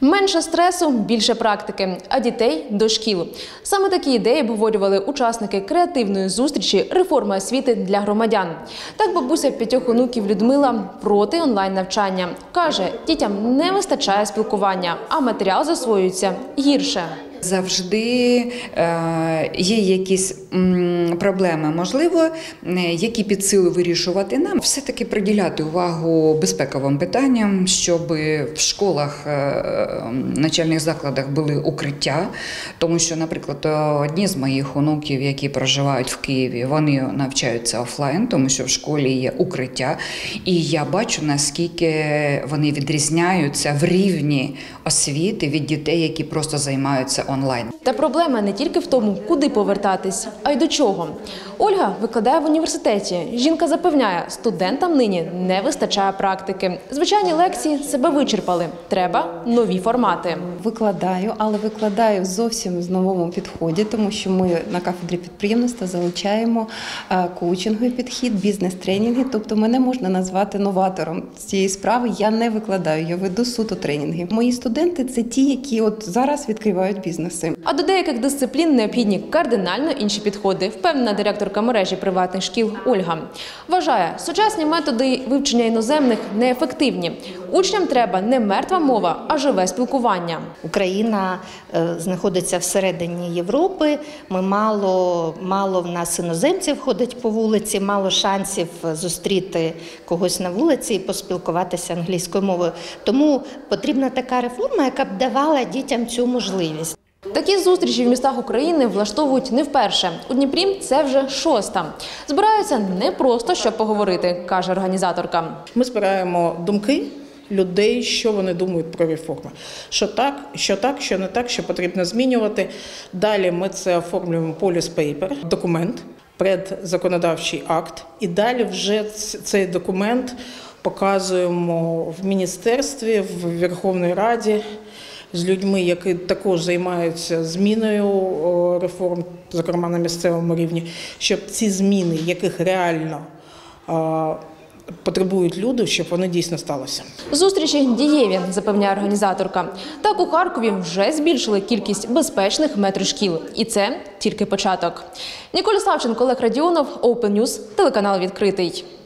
Менше стресу, більше практики, а дітей – до шкіл. Саме такі ідеї обговорювали учасники креативної зустрічі «Реформа освіти для громадян». Так бабуся 5 онуків Людмила проти онлайн-навчання. Каже, дітям не вистачає спілкування, а матеріал засвоюється гірше. Завжди є якісь проблеми, можливо, які під силу вирішувати нам. Все-таки приділяти увагу безпековим питанням, щоб в школах, навчальних закладах були укриття. Тому що, наприклад, одні з моїх онуків, які проживають в Києві, вони навчаються офлайн, тому що в школі є укриття. І я бачу, наскільки вони відрізняються в рівні освіти від дітей, які просто займаються онлайн. Та проблема не тільки в тому, куди повертатись, а й до чого. Ольга викладає в університеті. Жінка запевняє, студентам нині не вистачає практики. Звичайні лекції себе вичерпали. Треба нові формати. Викладаю, але викладаю зовсім в новому підході, тому що ми на кафедрі підприємництва залучаємо коучинговий підхід, бізнес-тренінги. Тобто мене можна назвати новатором цієї справи. Я не викладаю, я веду суто тренінги. Мої студенти – це ті, які от зараз відкривають бізнеси. А до деяких дисциплін необхідні кардинально інші підходи, впевнена директорка мережі приватних шкіл Ольга. Вважає, сучасні методи вивчення іноземних неефективні. Учням треба не мертва мова, а живе спілкування. Україна знаходиться всередині Європи, мало в нас іноземців ходить по вулиці, мало шансів зустріти когось на вулиці і поспілкуватися англійською мовою. Тому потрібна така реформа, яка б давала дітям цю можливість. Такі зустрічі в містах України влаштовують не вперше. У Дніпрі це вже 6-та. Збираються не просто, щоб поговорити, каже організаторка. Ми збираємо думки людей, що вони думають про реформи. Що так, що не так, що потрібно змінювати. Далі ми це оформлюємо policy paper, документ, предзаконодавчий акт. І далі вже цей документ показуємо в міністерстві, в Верховній Раді, з людьми, які також займаються зміною реформ, зокрема на місцевому рівні, щоб ці зміни, яких реально потребують люди, щоб вони дійсно сталися. Зустрічі дієві, запевняє організаторка. Так у Харкові вже збільшили кількість безпечних метрошкіл. І це тільки початок. Ніколя Савченко, Олег Радіонов, Open News, телеканал «Відкритий».